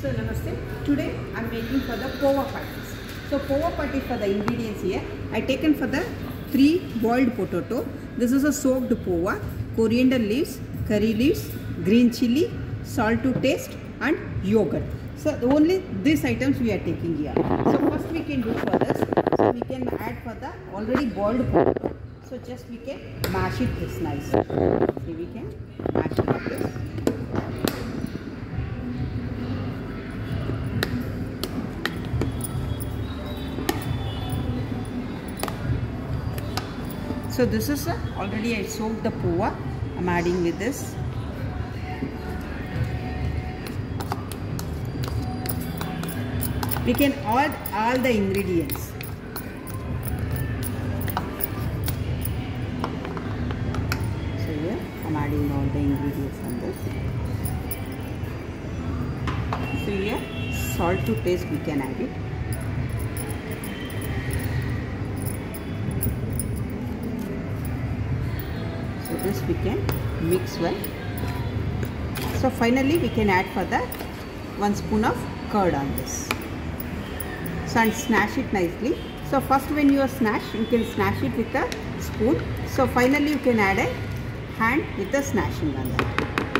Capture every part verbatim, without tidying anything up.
So namaste. Today I am making for the pova patties. So pova patty, for the ingredients here, I taken for the three boiled potato. This is a soaked pova, coriander leaves, curry leaves, green chili, salt to taste, and yogurt. So only these items we are taking here. So first we can do for this. So we can add for the already boiled potato. So just we can mash it this nice. See, we can mash it like this. So this is uh, already I soaked the pova. I'm adding with this. We can add all the ingredients. So here I'm adding all the ingredients on this. So here salt to taste we can add it. So this we can mix well. So finally we can add for the one spoon of curd on this. So and smash it nicely. So first when you are smash, you can smash it with a spoon. So finally you can add a hand with the smashing on that.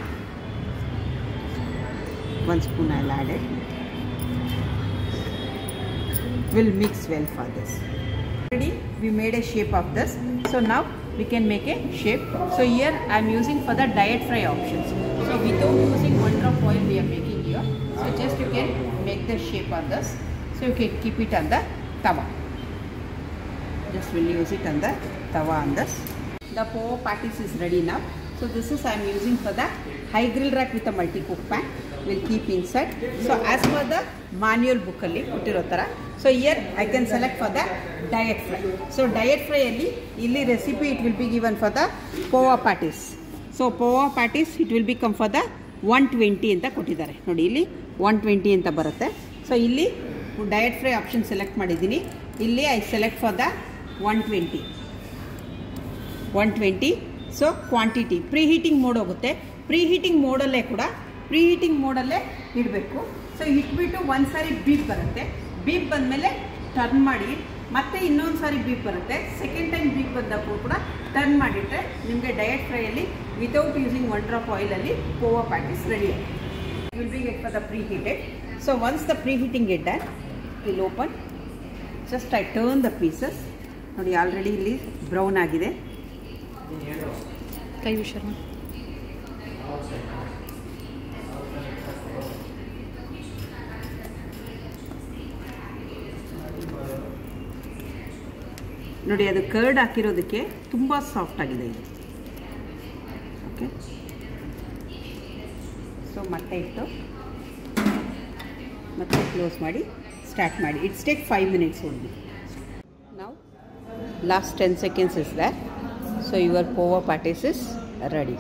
One spoon I'll add it. We'll mix well for this. Already we made a shape of this. So now we can make a shape. So here I am using for the diet fry options. So without using one drop oil we are making here. So just you can make the shape on this. So you can keep it on the tawa. Just will use it on the tawa on this. The pova patties is ready now. So this is I am using for the high grill rack with a multi cook pan. Will keep inside. So as per the manual book alli puttirotara. So here I can select for the diet fry. So diet fry alli illi recipe it will be given for the pova patties. So pova patties it will become for the one twenty anta kottidare. Nodi illi one twenty anta barutte. So illi diet fry option select madidini. Illi I select for the one twenty. one twenty. So quantity preheating mode hogutte. Preheating mode alle kuda preheating mode alle idbeku. So itbittu one sari beep barutte. Beep bandmele turn ಮಾಡಿ ಮತ್ತೆ ಇನ್ನೊಂದು ಸಾರಿ beep ಬರುತ್ತೆ. Second time beep ಬಂದಾಗ ಕೂಡ turn ಮಾಡಿಟ್ರೆ ನಿಮಗೆ diet fry ಅಲ್ಲಿ without using one drop oil ಅಲ್ಲಿ ಪೋವಾ ಪ್ಯಾಟೀಸ್ ರೆಡಿ ಆಗುತ್ತೆ. You will bring it for the preheated. So once the preheating it done will open. Just I turn the pieces. ನೋಡಿ already ಇಲ್ಲಿ brown ಆಗಿದೆ. ಕೈ ಹುಷಾರು. ನೋಡಿ ಅದು curd ಹಾಕಿರೋದಕ್ಕೆ ತುಂಬ ಸಾಫ್ಟ್ ಆಗಿದೆ ಇದು. ಓಕೆ, ಸೊ ಮತ್ತೆ ಇಟ್ಟು ಮತ್ತೆ ಕ್ಲೋಸ್ ಮಾಡಿ ಸ್ಟಾರ್ಟ್ ಮಾಡಿ. It's take five minutes only. ನಾವು last ten seconds is that. So your poha patties is ready.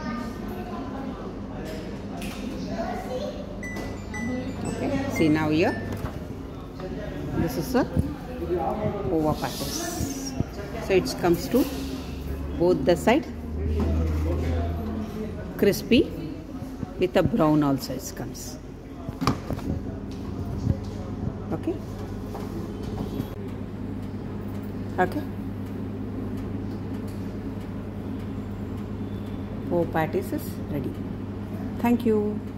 Okay, see ನಾವು here this is a poha patties. So it comes to both the side crispy with a brown also it comes. Okay, okay. Pova patties is ready. Thank you.